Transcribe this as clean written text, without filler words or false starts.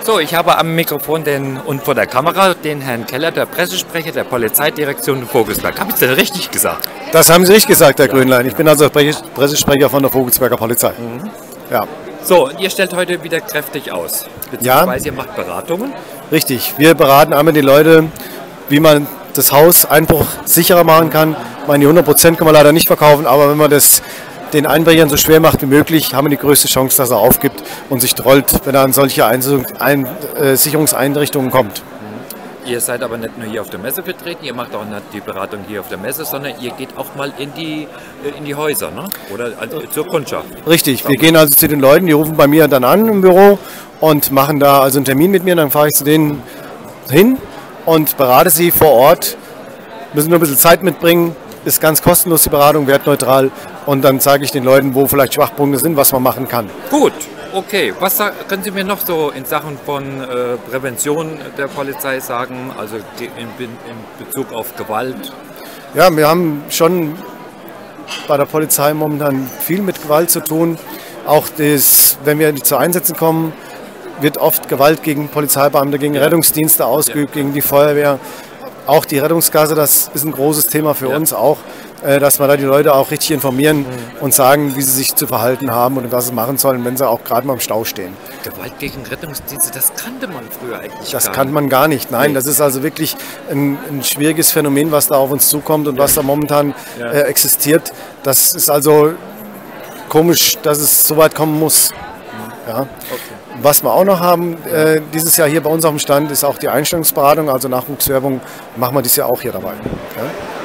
So, ich habe am Mikrofon und vor der Kamera den Herrn Keller, der Pressesprecher der Polizeidirektion Vogelsberg. Habe ich das richtig gesagt? Das haben Sie richtig gesagt, Herr Grünlein. Ich bin also Pressesprecher von der Vogelsberger Polizei. Ja. So, und ihr stellt heute wieder kräftig aus. Beziehungsweise ihr macht Beratungen. Richtig. Wir beraten einmal die Leute, wie man das Haus Einbruch sicherer machen kann. Ich meine, die 100% kann man leider nicht verkaufen, aber wenn man das den Einbrechern so schwer macht wie möglich, haben wir die größte Chance, dass er aufgibt und sich trollt, wenn er an solche Sicherungseinrichtungen kommt. Ihr seid aber nicht nur hier auf der Messe vertreten, ihr macht auch nicht die Beratung hier auf der Messe, sondern ihr geht auch mal in die Häuser, ne? Oder also zur Kundschaft. Richtig, wir gehen also zu den Leuten, die rufen bei mir dann an im Büro und machen da also einen Termin mit mir, dann fahre ich zu denen hin und berate sie vor Ort, müssen nur ein bisschen Zeit mitbringen, ist ganz kostenlos die Beratung, wertneutral und dann zeige ich den Leuten, wo vielleicht Schwachpunkte sind, was man machen kann. Gut, okay. Was können Sie mir noch so in Sachen von Prävention der Polizei sagen, also in Bezug auf Gewalt? Ja, wir haben schon bei der Polizei momentan viel mit Gewalt zu tun. Auch wenn wir zu Einsätzen kommen, wird oft Gewalt gegen Polizeibeamte, gegen Rettungsdienste ausgeübt, gegen die Feuerwehr. Auch die Rettungsgasse, das ist ein großes Thema für uns auch, dass wir da die Leute auch richtig informieren und sagen, wie sie sich zu verhalten haben und was sie machen sollen, wenn sie auch gerade mal im Stau stehen. Gewalt gegen Rettungsdienste, das kannte man früher eigentlich Das kannte man gar nicht. Nein, das ist also wirklich ein schwieriges Phänomen, was da auf uns zukommt und was da momentan existiert. Das ist also komisch, dass es so weit kommen muss. Ja. Okay. Was wir auch noch haben, dieses Jahr hier bei uns auf dem Stand, ist auch die Einstellungsberatung, also Nachwuchswerbung, machen wir dieses Jahr auch hier dabei. Ja?